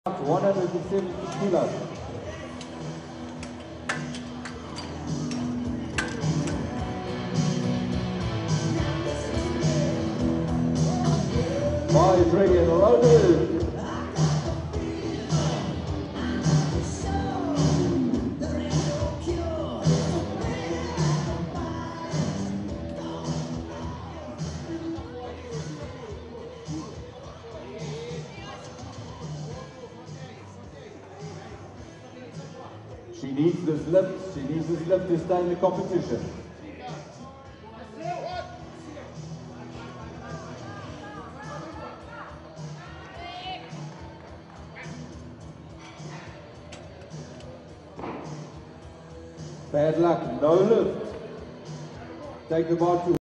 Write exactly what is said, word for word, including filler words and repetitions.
one hundred seventy kilos. Bar is ready and loaded. She needs this lift, she needs this lift to stay in the competition. Bad luck, no lift. Take the bar to